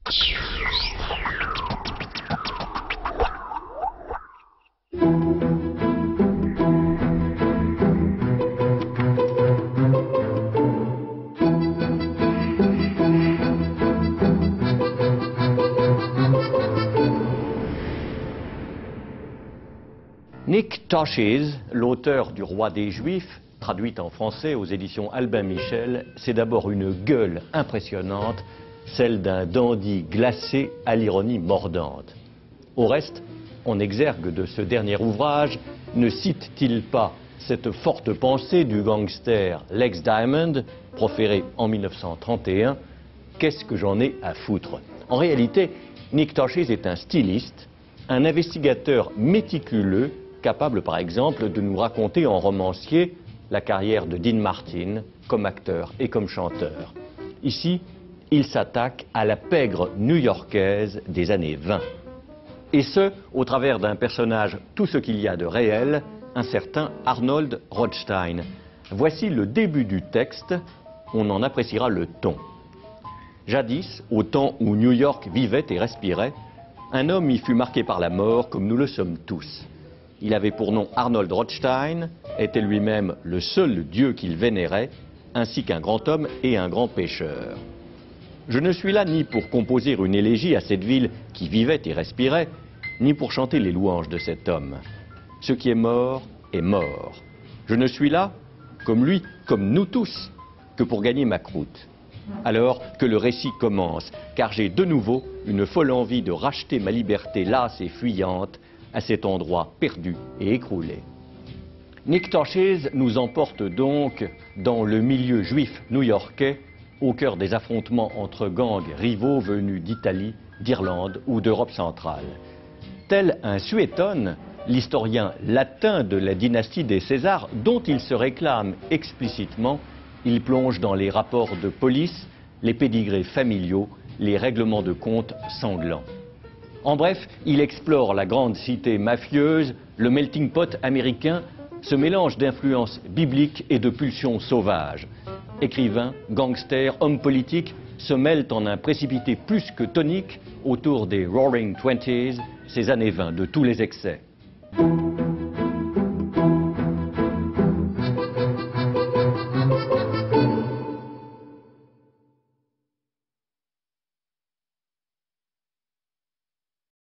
Nick Tosches, l'auteur du Roi des Juifs, traduite en français aux éditions Albin Michel, c'est d'abord une gueule impressionnante, celle d'un dandy glacé à l'ironie mordante. Au reste, en exergue de ce dernier ouvrage, ne cite-t-il pas cette forte pensée du gangster Lex Diamond, proférée en 1931, « Qu'est-ce que j'en ai à foutre ?» En réalité, Nick Tosches est un styliste, un investigateur méticuleux, capable par exemple de nous raconter en romancier la carrière de Dean Martin comme acteur et comme chanteur. Ici, il s'attaque à la pègre new-yorkaise des années 20. Et ce, au travers d'un personnage tout ce qu'il y a de réel, un certain Arnold Rothstein. Voici le début du texte, on en appréciera le ton. Jadis, au temps où New York vivait et respirait, un homme y fut marqué par la mort comme nous le sommes tous. Il avait pour nom Arnold Rothstein, était lui-même le seul dieu qu'il vénérait, ainsi qu'un grand homme et un grand pécheur. Je ne suis là ni pour composer une élégie à cette ville qui vivait et respirait, ni pour chanter les louanges de cet homme. Ce qui est mort est mort. Je ne suis là, comme lui, comme nous tous, que pour gagner ma croûte. Alors que le récit commence, car j'ai de nouveau une folle envie de racheter ma liberté lasse et fuyante à cet endroit perdu et écroulé. Nick Tosches nous emporte donc dans le milieu juif new-yorkais, au cœur des affrontements entre gangs rivaux venus d'Italie, d'Irlande ou d'Europe centrale. Tel un Suétone, l'historien latin de la dynastie des Césars, dont il se réclame explicitement, il plonge dans les rapports de police, les pédigrés familiaux, les règlements de compte sanglants. En bref, il explore la grande cité mafieuse, le melting pot américain, ce mélange d'influences bibliques et de pulsions sauvages. Écrivains, gangsters, hommes politiques se mêlent en un précipité plus que tonique autour des Roaring Twenties, ces années 20 de tous les excès.